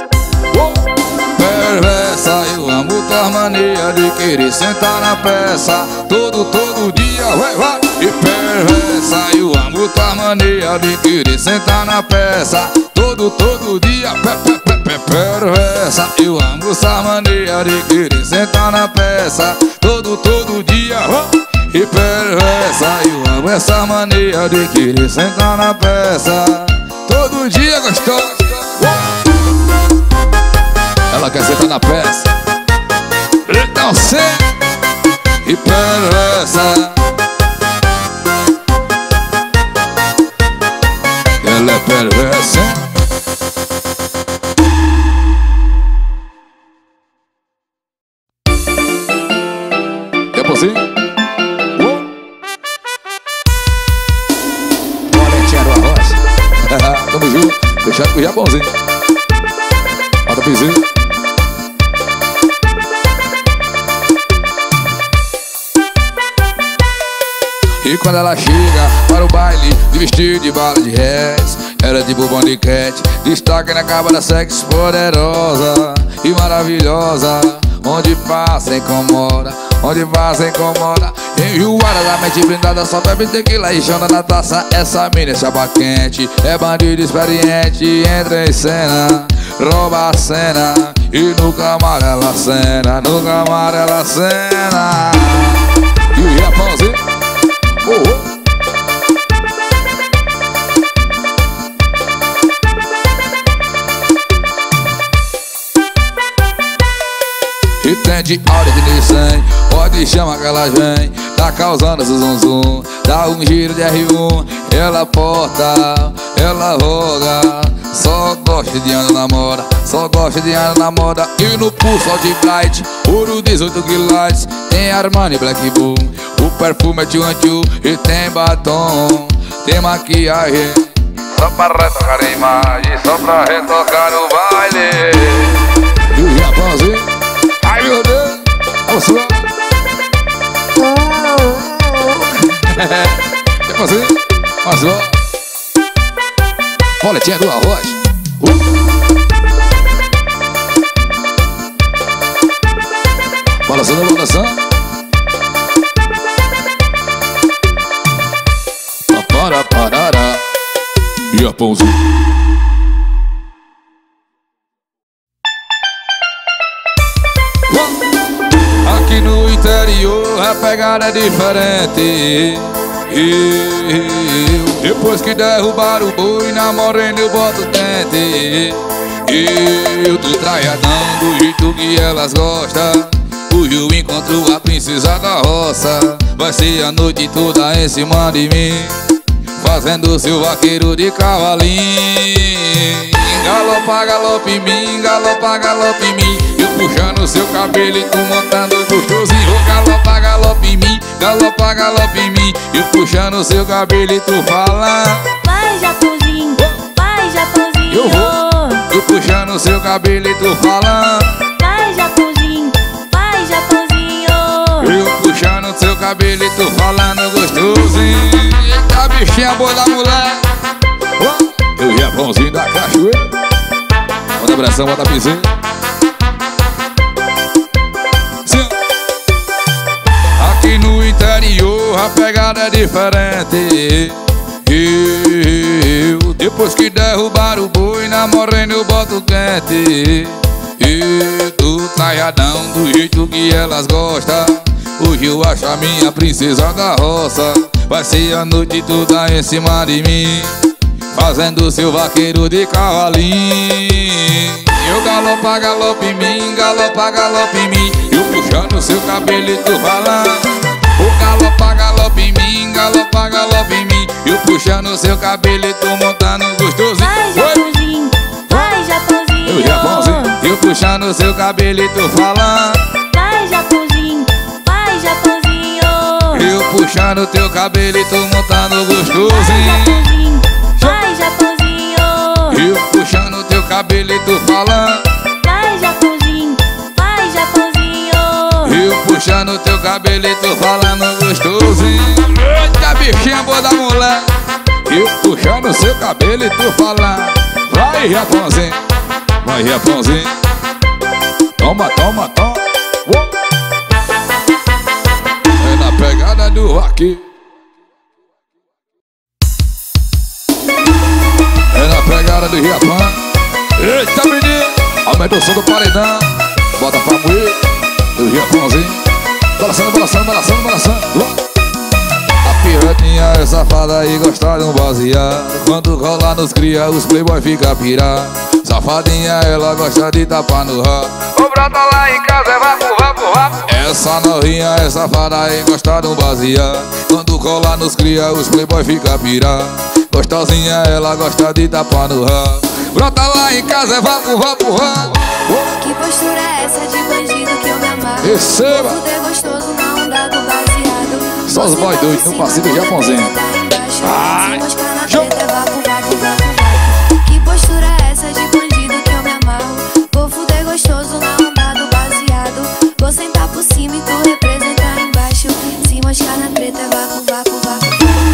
Perversa, eu amo tua mania de querer sentar na peça todo, todo dia, vai, vai. E perversa, eu amo tua mania de querer sentar na peça todo, todo dia. Pe, pe, pe, pe, perversa, eu amo essa mania de querer sentar na peça todo, todo dia, vai. E perversa, eu amo essa mania de querer sentar na peça todo dia, gostoso. Ela quer sentar na peça, então senta e perversa. Ela é perversa. É possível? Olha, Tiago Arrocha. Tamo junto, fechado com o Japãozinho. Bota pizinho. E quando ela chega para o baile de vestido de bala de réis, era de bobão de cat, destaque na capa da sexy poderosa e maravilhosa. Onde passa incomoda, onde passa incomoda. Enjoada da mente blindada, só bebe tequila e chama na taça. Essa mina é chapa quente, é bandido experiente. Entra em cena, rouba a cena e no camar ela cena, no camar ela cena. E o Japãozinho, oh, oh. E tem de Audi de Nissan, pode chamar que elas vem. Tá causando esse zum zum, dá um giro de R um. Ela porta, ela roga, só gosta de andar na moda, só gosta de andar na moda. E no pulso de Bright, ouro dezoito quilates. Tem Armani Black Bull, o perfume é tchu tchu. E tem batom, tem maquiagem, só pra retocar a imagem, só pra retocar no baile. E o Japãozinho, ai meu Deus, olha só. Japãozinho, olha só. Boletinha do arroz. uh. Balançando, balançando. Para, parará. E a pãozinho. Aqui no interior a pegada é diferente. Eu, depois que derrubaram o boi, na morena eu boto dente. Eu tô traiadão do jeito que elas gostam. Hoje eu encontro a princesa da roça. Vai ser a noite toda em cima de mim, fazendo seu vaqueiro de cavalinho. Galopa, galopa em mim, galopa, galopa em mim. Eu puxando seu cabelo e tu montando gostosinho. Galopa, galopa em mim, galopa, galopa em mim. Eu puxando seu cabelo e tu fala: vai Japãozinho, vai Japãozinho. Eu vou, eu puxando seu cabelo e tu fala: vai Japãozinho, vai Japãozinho. Eu puxando seu cabelo e tu falando gostosinho. Eita bichinha boa da mulher. Eu Japãozinho da cachoeira. Bota abração, bota piseira. Aqui no interior a pegada é diferente. Eu, depois que derrubaram o boi, na morena eu boto quente. Eu tô traiadão do jeito que elas gostam. Hoje eu acho a minha princesa da roça. Vai ser a noite toda em cima de mim, fazendo seu vaqueiro de cavalinho. Eu galopa, galopa em mim, galopa, galopa em mim. Eu puxando seu cabelo e tu falando: o galopa, galopa em mim, galopa, galopa em mim. Eu puxando seu cabelo e tu montando gostosinho. Vai Japãozinho, vai Japãozinho. Eu Japãozinho, eu puxando seu cabelo e tu falando: vai Japãozinho, vai Japãozinho. Eu puxando teu cabelo e tu montando Vai gostosinho. Japãozinho, vai Japãozinho. Eu puxando teu cabelo e tu falando: vai Japãozinho, vai Japãozinho. eu puxando teu cabelo e tu falando gostosinho. Eita bichinha boa da mulher. Eu puxando seu cabelo e tu falando: vai Japãozinho, vai Japãozinho. Toma, toma, toma. Uou. É na pegada do vaqueiro. É na pegada do Japão. Eita menino, aumenta o som do paredão. Bota pra moer do Japãozinho. Balançando, balançando, balançando, balançando. A piranha é safada e gosta de um baseado. Quando rola nos cria, os playboy fica pirado. Safadinha, ela gosta de tapar no rabo. O brota lá em casa é vapo, vapo, vapo. Essa novinha é safada e gosta de um baseado. Quando cola nos cria, os playboy fica pirado. Gostosinha, ela gosta de tapar no rabo. Brota lá em casa é vapo, vapo, vapo. Que postura é essa de bandido que eu me amarro? Receba! Fuder gostoso na onda do baseado. Só os boy doidos no passeio do Japãozinho. Ai! Que postura é essa de bandido que eu me amarro? Vou fuder gostoso na onda do baseado. Vou sentar por cima e tu representar embaixo. Se moscar na treta é vapo, vapo, vapo.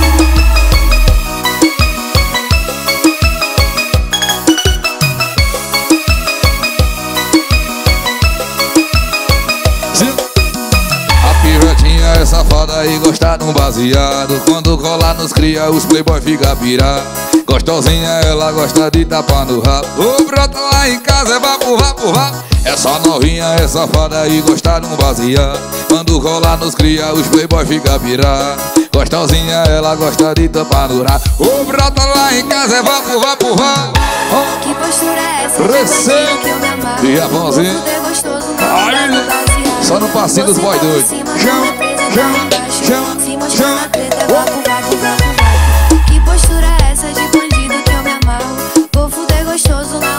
É safada e gosta de um baseado. Quando cola nos cria, os playboy fica pirado. Gostosinha, ela gosta de tapar no rabo. O brota lá em casa é vapo, vapo, vapo. Essa novinha é safada e gosta de um baseado. Quando cola nos cria, os playboy fica pirado. Gostosinha, ela gosta de tapar no rabo. O brota lá em casa é vapo, vapo, vapo. Oh. Que postura é essa Receba. de bandido que eu me amarro? E Japãozinho. Vou fuder gostoso na onda do baseado. Só no passinho dos boy doidos. Chama, chama, chama, se mostrar chama. na treta é vapo, vapo, vapo, vapo. Que postura é essa de bandido que eu me amarro? Vou fuder gostoso na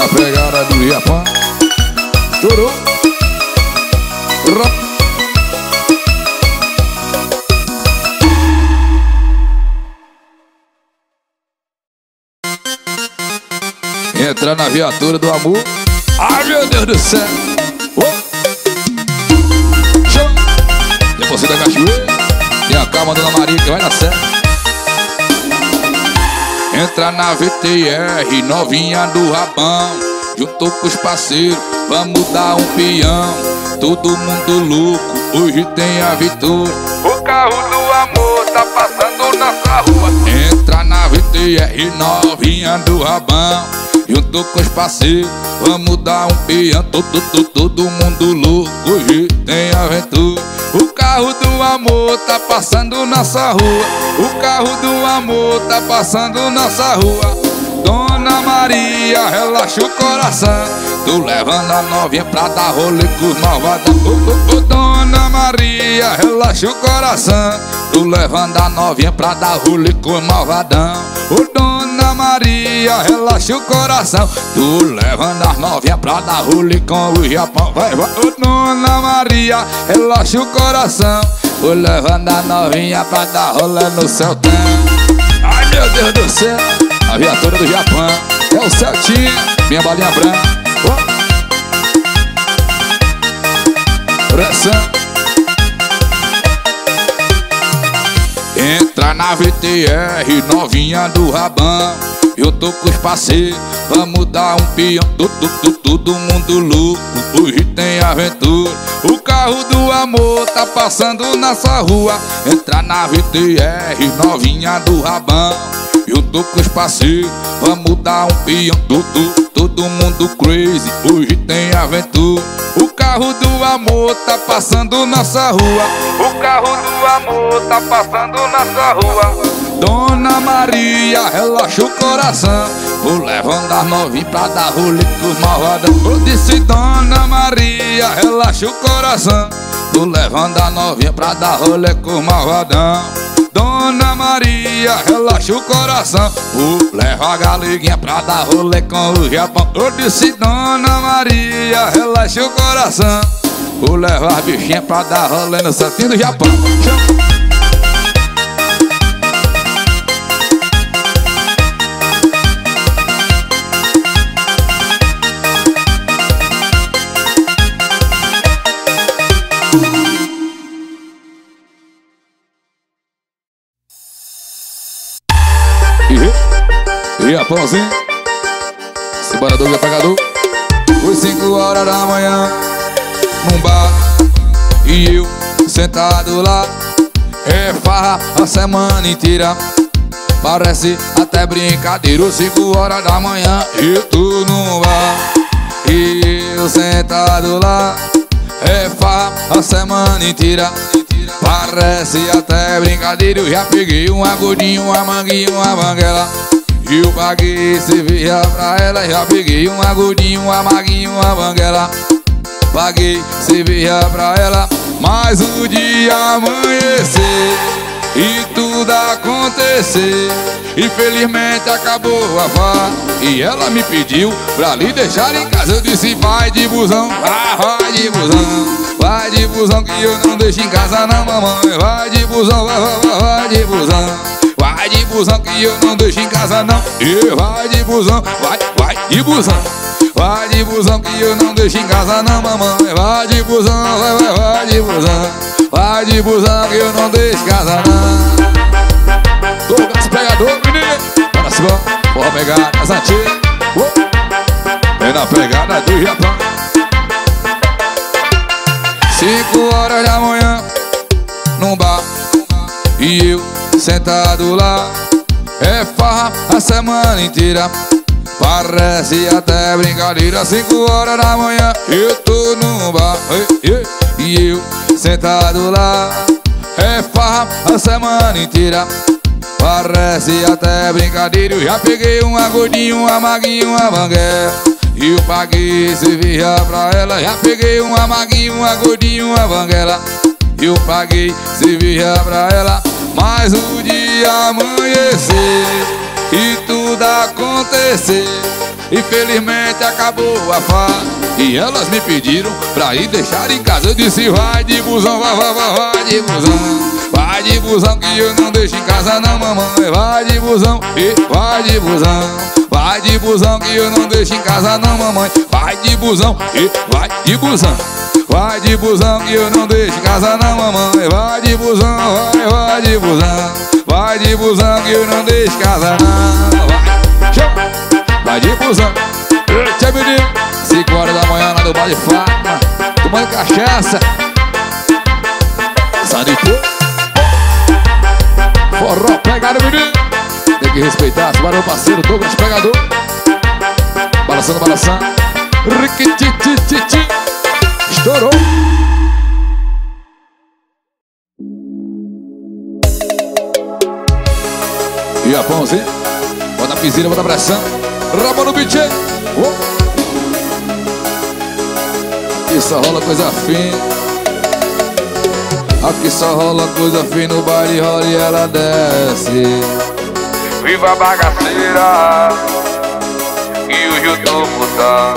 pegada do Japão. Estourou. Entra na viatura do amor. Ai, meu Deus do céu. Oh. Show. Depois da cachoeira. Tem a calma, Dona Maria, que vai na série. Entra na V T R, novinha do Rabão. Juntou com os parceiros, vamos dar um peão. Todo mundo louco, hoje tem a vitória. O carro do amor tá passando nossa rua. Entra na V T R, novinha do Rabão. Juntou com os parceiros, vamos dar um peão. Todo, todo, todo mundo louco, hoje tem aventura. O carro do amor tá passando nossa rua. O carro do amor tá passando nossa rua. Dona Maria, relaxa o coração. Tô levando a novinha pra dar rolê com os malvados. Oh, oh, oh, Dona Maria, relaxa o coração. Tô levando a novinha pra dar rolê com os malvadão. Oh, Dona Maria, relaxa o coração. Tô levando as novinhas pra dar rolê com o Japão. Vai, vai. Oh, Dona Maria, relaxa o coração. Tô levando a novinha pra dar rolê no céu. Ai, meu Deus do céu. A viatura do Japão é o Celtinha, minha balinha branca. Oh. Pressão. Entra na V T R, novinha do Rabão. Eu tô com os parceiros, vamos dar um peão. Todo, todo, todo mundo louco, hoje tem aventura. O carro do amor tá passando nossa rua. Entra na V T R, novinha do Rabão. Eu tô com os parceiros, vamos dar um peão. Todo, todo mundo crazy, hoje tem aventura. O carro do amor tá passando nossa rua. O carro do amor tá passando nossa rua. Dona Maria, relaxa o coração. Vou levando as novinhas pra dar rolê com os malvados. Eu disse, Dona Maria, relaxa o coração. Vou levando a novinha pra dar rolê com os malvadão. Dona Maria, relaxa o coração. Vou levar a galeguinha pra dar rolê com o Japão. Eu disse, Dona Maria, relaxa o coração. Vou levar a bichinha pra dar rolê no santinho do Japão. E Japãozinho, separador e apagador. Foi cinco horas da manhã, num bar, e eu sentado lá. É farra a semana inteira, parece até brincadeira. Cinco horas da manhã, eu tô num bar, e eu sentado lá. É farra a semana inteira, parece até brincadeira. Eu já peguei um agudinho, uma manguinha, uma banguela. Eu paguei cerveja pra ela. Já peguei um agudinho, uma maguinha, uma banguela. Paguei cerveja pra ela. Mas o dia amanhecer e tudo acontecer. Infelizmente acabou a farra e ela me pediu pra lhe deixar em casa. Eu disse, vai de busão, ah, vai de busão. Vai de busão que eu não deixo em casa não, mamãe. Vai de busão, vai, vai, vai, vai de busão. Vai de busão que eu não deixo em casa não. E vai de busão, vai, vai de busão. Vai de busão que eu não deixo em casa não, mamãe. Vai de busão, vai, vai, vai de busão. Vai de busão que eu não deixo em casa não. Tô com esse pegador, menino. Bora se bom, bora pegar essa antiga. Vem na pegada do Japão. Cinco horas da manhã, num bar, e eu sentado lá. É farra a semana inteira, parece até brincadeira. Cinco horas da manhã, eu tô num bar, e eu sentado lá. É farra a semana inteira, parece até brincadeira. Eu já peguei um agudinho, uma maguinha, uma banguela. E eu paguei cerveja pra ela. Já peguei um maguinha, um agudinho, uma banguela. Eu paguei cerveja pra ela. Mas o dia amanhecer e tudo acontecer. Infelizmente acabou a farra e elas me pediram pra ir deixar em casa. Eu disse vai de busão, vai, vai, vai, vai de busão. Vai de busão que eu não deixo em casa não, mamãe. Vai de busão, e vai de busão. Vai de busão que eu não deixo em casa não, mamãe. Vai de busão, e vai de busão. Vai de busão que eu não deixo em casa não, mamãe. Vai de busão, vai, vai de busão. Vai de busão que eu não deixo em casa não. Vai, chama. Vai de busão. Tchau, menino. Cinco horas da manhã lá no Bar de Fátima, tomando cachaça. Sandifu. Forró pegado, menino. Tem que respeitar, se meu parceiro Douglas Pegador. Balançando, balançando. Riquititititi. Estourou. E a pãozinha. Bota a piscina, bota a pressão. Rabo no beat. Oh. Aqui só rola coisa fina. Aqui só rola coisa fina. No baile rola e ela desce. Viva a bagaceira e o YouTube tá.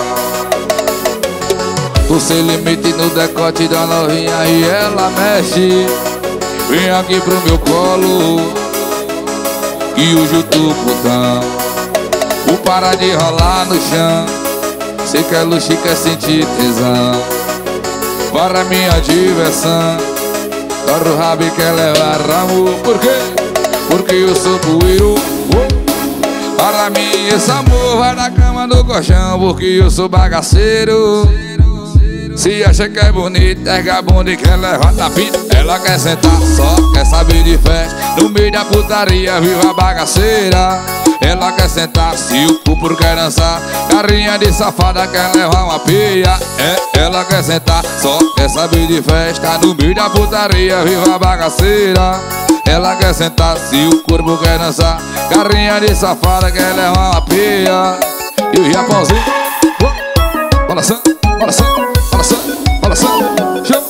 O sem limite no decote da novinha e ela mexe. Vem aqui pro meu colo e o YouTube tá. O para de rolar no chão. Sei que é luxo, quer sentir tesão. Para minha diversão. Torra o rabo e quer levar ramo. Por quê? Porque eu sou bueiro. Oh. Para mim esse amor vai na cama no colchão. Porque eu sou bagaceiro. Se acha que é bonito, erga a bunda e quer levar tapinha. Ela quer sentar, só quer saber de festa. No meio da putaria, viva a bagaceira. Ela quer sentar, se o cupo quer dançar. Carrinha de safada, quer levar uma pia. É, ela quer sentar, só quer saber de festa. No meio da putaria, viva a bagaceira. Ela quer sentar, se o corpo quer dançar. Carrinha de safada, quer levar uma pia. E o Japãozinho, oh, balançando, balançando, balançando, balançando, chama.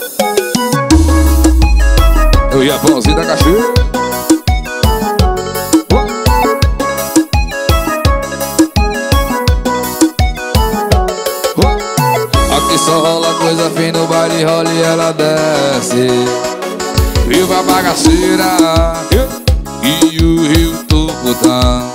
E o Japãozinho da cachoeira. Só rola coisa fina no baile, rola e ela desce. Viva a bagaceira e o rio Tucutã.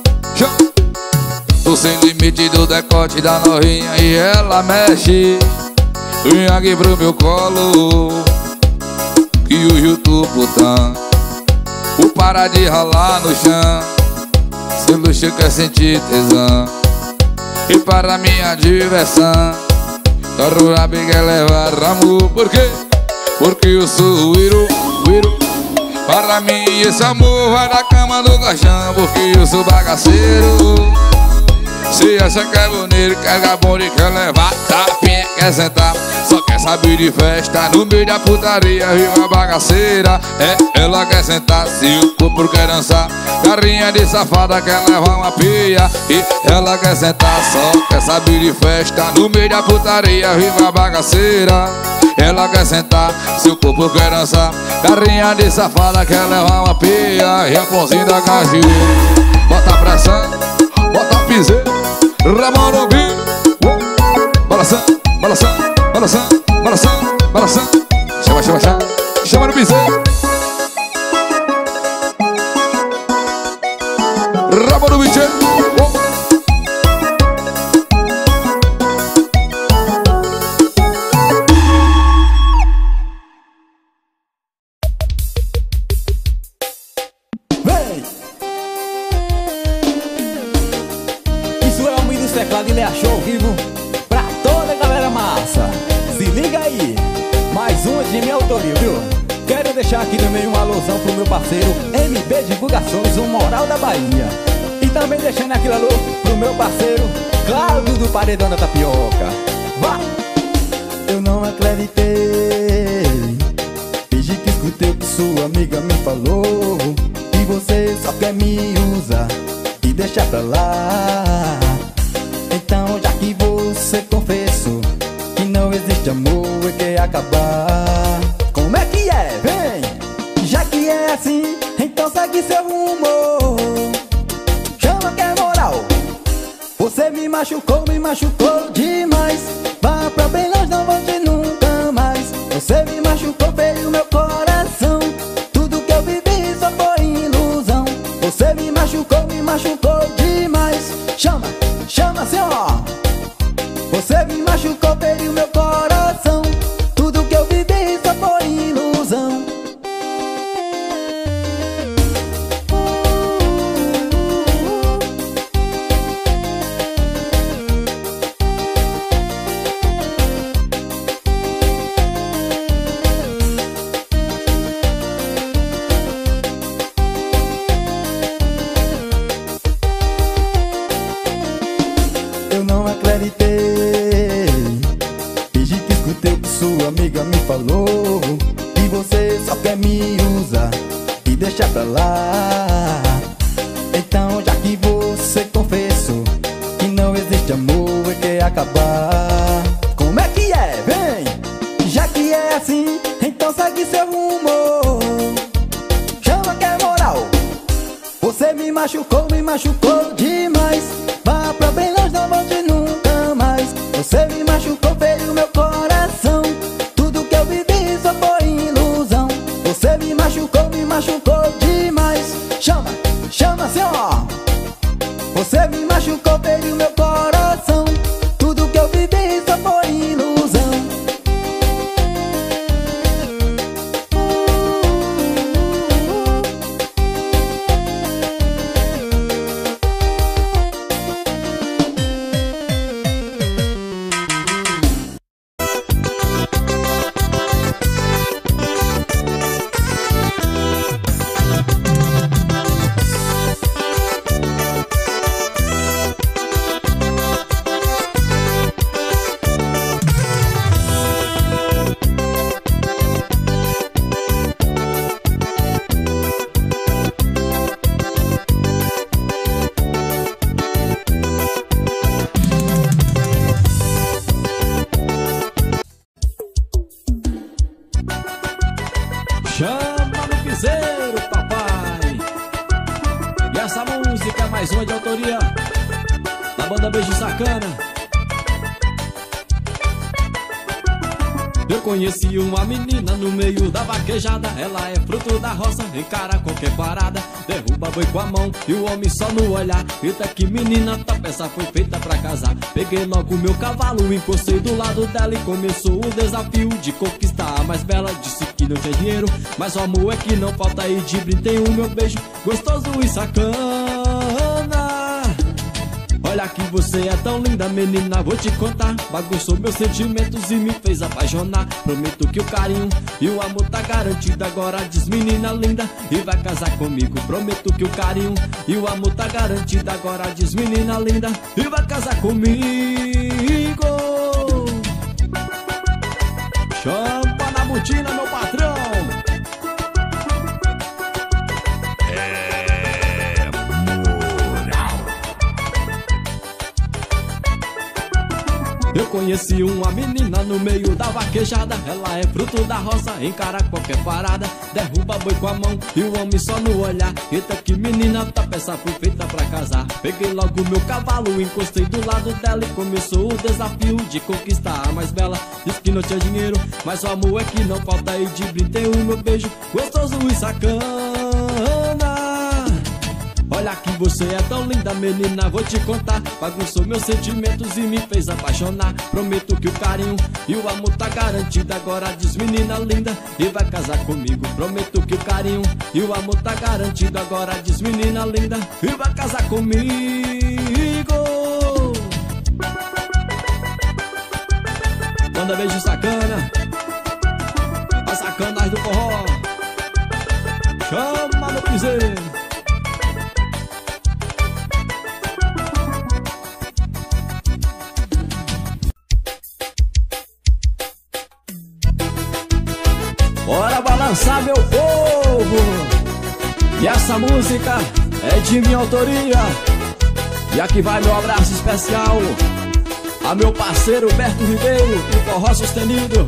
Tô sem limite do decote da novinha e ela mexe. Vem aqui pro meu colo e o rio Tucutã. O para de rolar no chão. Seu luxo quer sentir tesão. E para minha diversão, torra o rabo e quer levar ramo. Por quê? Porque eu sou o Iro, o Iro. Para mim esse amor vai na cama do colchão. Porque eu sou bagaceiro. Se acha que é bonito, quer gabão e quer levar tapinha, quer sentar, só quer saber de festa. No meio da putaria, viva a bagaceira. É, ela quer sentar, se o corpo quer dançar. Carrinha de safada, quer levar uma pia. E ela quer sentar, só quer saber de festa. No meio da putaria, viva a bagaceira. Ela quer sentar, se o corpo quer dançar. Carrinha de safada, quer levar uma pia. E a pãozinha da cajueira. Bota a pressão, bota a piseira. Ramon no beat. Balançando, balançando, balançando, balançando, balançando. Chama, chama, chama. Chama no piseiro. Ramon no beat. Teclado e Lea Show ao vivo pra toda a galera massa. Se liga aí, mais uma de minha autoria, viu? Quero deixar aqui também uma alusão pro meu parceiro M B Divulgações, o Moral da Bahia. E também deixando aquele alô pro meu parceiro Cláudio do Paredão da Tapioca. Vá! Eu não acreditei, fingi que escutei o que sua amiga me falou. E você só quer me usar e deixar pra lá. Então já que você confessou que não existe amor e quer acabar, como é que é? Vem! Já que é assim, então segue seu rumo. Chama que é moral. Você me machucou, me machucou demais. Vá pra bem longe, não volte nunca mais. Você me machucou, feriu meu coração. Tudo que eu vivi só foi ilusão. Você me machucou, me machucou demais. Chama, chama assim ó. Você me machucou, feriu meu coração. Tudo que eu vivi só foi ilusão. Eu não acreditei. Fingi que escutei o que sua amiga me falou. E você só quer me usar e deixar pra lá. Então já que você confessou que não existe amor e quer acabar, como é que é? Vem! Já que é assim, então segue seu rumo. Chama que é moral. Você me machucou, me machucou demais. Vá pra bem longe, não volte nunca mais. Você me machucou, feriu meu coração. Tudo que eu vivi só foi ilusão. Você me machucou, me machucou demais. Chama, chama assim ó. Você me machucou, feriu meu coração. Tudo que eu vivi só foi ilusão. Chama no piseiro, papai. E essa música é mais uma de autoria da banda Beijo Sacana. Eu conheci uma menina no meio da vaquejada. Ela é fruto da roça, encara qualquer parada. Derruba boi com a mão e o homem só no olhar. Eita que menina, tua peça foi feita pra casar. Peguei logo meu cavalo, encostei do lado dela e começou o desafio de conquistar a mais bela. Disse que não tinha dinheiro, mas o amor é que não falta. E de brinde o meu beijo gostoso e sacana. Olha que você é tão linda, menina, vou te contar. Bagunçou meus sentimentos e me fez apaixonar. Prometo que o carinho e o amor tá garantido. Agora diz menina linda e vai casar comigo. Prometo que o carinho e o amor tá garantido. Agora diz menina linda e vai casar comigo. Champa na botina, meu patrão. Eu conheci uma menina no meio da vaquejada. Ela é fruto da roça, encara qualquer parada. Derruba boi com a mão e o homem só no olhar. Eita que menina, tua peça foi feita pra casar. Peguei logo meu cavalo, encostei do lado dela e começou o desafio de conquistar a mais bela. Diz que não tinha dinheiro, mas o amor é que não falta. E de brinde o meu beijo gostoso e sacana. Olha que você é tão linda, menina, vou te contar. Bagunçou meus sentimentos e me fez apaixonar. Prometo que o carinho e o amor tá garantido. Agora diz menina linda e vai casar comigo. Prometo que o carinho e o amor tá garantido. Agora diz menina linda e vai casar comigo. Manda beijo sacana, as sacanas do forró. Chama no piseiro. Bora balançar, meu povo! E essa música é de minha autoria. E aqui vai meu abraço especial a meu parceiro Berto Ribeiro, do Forró Sustenido.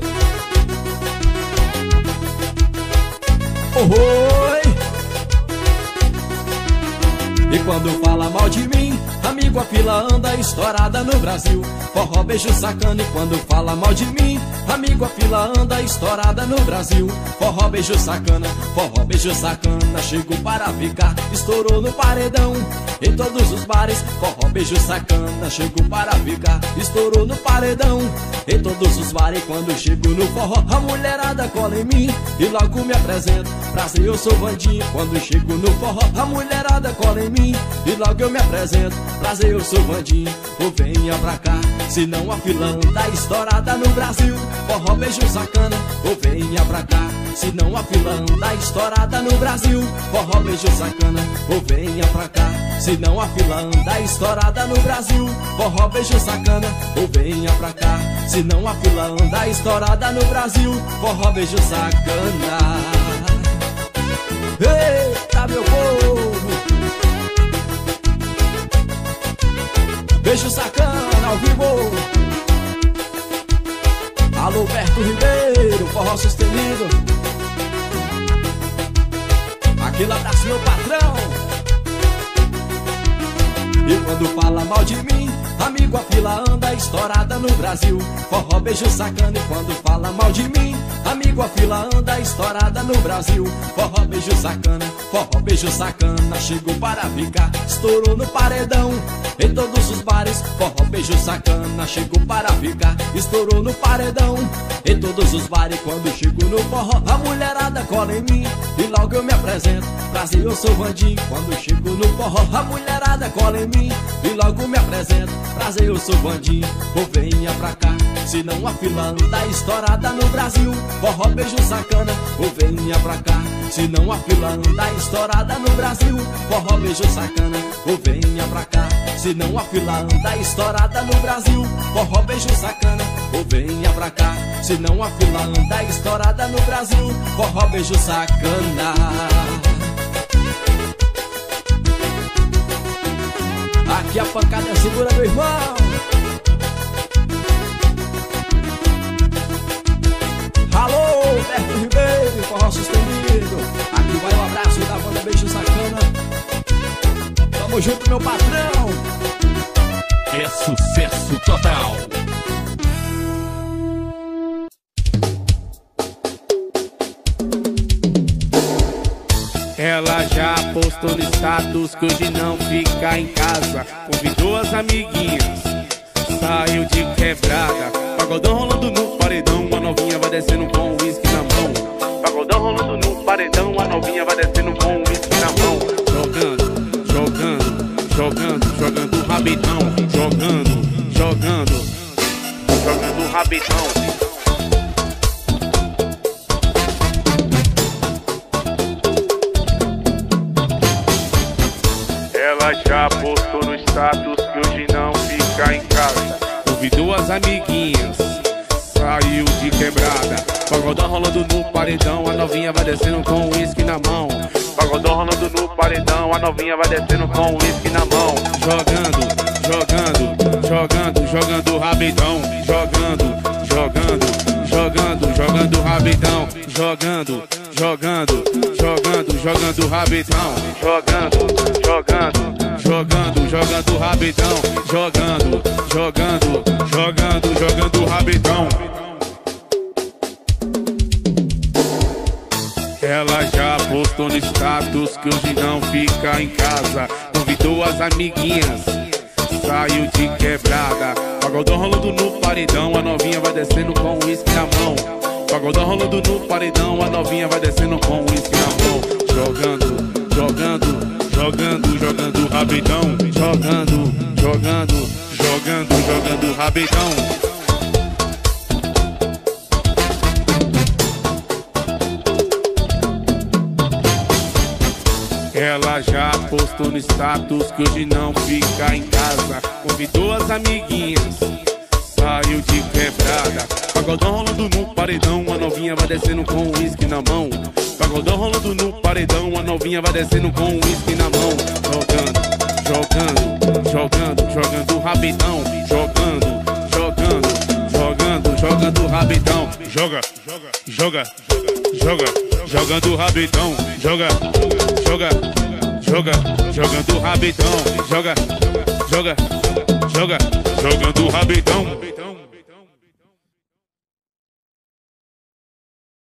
Oi! E quando fala mal de mim, amigo, a fila anda estourada no Brasil. Forró, beijo, sacana. E quando fala mal de mim, amigo, a fila anda estourada no Brasil. Forró, beijo, sacana. Forró, beijo, sacana. Chegou para ficar, estourou no paredão. Em todos os bares, forró, beijo, sacana. Chegou para ficar, estourou no paredão. Em todos os bares, quando chego no forró, a mulherada cola em mim e logo me apresento. Prazer, eu sou Vandinho. Quando chego no forró, a mulherada cola em mim e logo eu me apresento. Prazer, eu sou Vandinho. Ou venha pra cá, senão a fila anda estourada no Brasil. Forró, beijo, sacana. Ou venha pra cá, senão a fila anda estourada no Brasil. Forró, beijo, sacana. Ou venha pra cá, senão a fila anda estourada no Brasil. Forró, beijo, sacana. Ou venha pra cá, senão a fila anda estourada no Brasil. Forró, beijo, sacana. Eita, meu povo, beijo, sacana ao vivo. Alô, Berto Ribeiro, forró sustenido. Aquele abraço, meu patrão. E quando fala mal de mim, amigo, a fila anda estourada no Brasil. Forró, beijo, sacana. E quando fala mal de mim, amigo, a fila anda estourada no Brasil. Forró, beijo, sacana. Forró, beijo, sacana. Chegou para ficar, estourou no paredão. Em todos os bares, forró, beijo, sacana. Chegou para ficar, estourou no paredão. Em todos os bares, quando chego no forró, a mulherada cola em mim e logo eu me apresento. Prazer, eu sou Vandinho. Quando chego no forró, a mulherada cola em mim e logo me apresento. Prazer, eu sou Vandinho. Ou venha pra cá, senão a fila anda estourada no Brasil. Forró, beijo, sacana. Ou venha pra cá, senão a fila anda estourada no Brasil. Forró, beijo, sacana. Ou venha pra cá, senão a fila anda estourada no Brasil. Forró, beijo, sacana. Ou venha pra cá, senão a fila anda estourada no Brasil. Forró, beijo, sacana. Aqui a pancada segura, meu irmão. Alô, Berto Ribeiro, forró sustenido. Aqui vai um abraço da banda Beijo Sacana. Tamo junto, meu patrão. É sucesso total. Ela já postou no status que hoje não fica em casa. Convidou as amiguinhas, saiu de quebrada. Pagodão rolando no paredão, a novinha vai descendo com o uísque na mão. Pagodão rolando no paredão, a novinha vai descendo com o uísque na mão. Jogando, jogando, jogando, jogando rabidão. Jogando, jogando, jogando rabidão. Ela já postou no status que hoje não fica em casa. Convidou as amiguinhas, saiu de quebrada. Pagodão rolando no paredão, a novinha vai descendo com o uísque na mão. Pagodão rolando no paredão, a novinha vai descendo com o uísque na mão. Jogando, jogando, jogando, jogando rabidão. Jogando, jogando, jogando, jogando rabidão. Jogando, jogando, jogando, jogando rabidão. Jogando, jogando, jogando, jogando rabidão. Jogando, jogando, jogando, jogando rabidão. Ela já postou no status que hoje não fica em casa. Convidou as amiguinhas, saiu de quebrada. Pagodão rolando no paredão, a novinha vai descendo com o uísque na mão. Pagodão rolando no paredão, a novinha vai descendo com o uísque na mão. Jogando, jogando, jogando, jogando rabidão. Jogando, jogando, jogando, jogando rabidão. Ela já postou no status que hoje não fica em casa. Convidou as amiguinhas, saiu de quebrada. Pagodão rolando no paredão, a novinha vai descendo com o uísque na mão. Pagodão rolando no paredão, a novinha vai descendo com o uísque na mão. Jogando, jogando, jogando, jogando rabidão. Jogando, jogando, jogando, jogando rabidão. Joga, joga, joga, jogando rabidão. Joga, joga, joga, jogando rabetão, joga, joga, joga, jogando rabetão.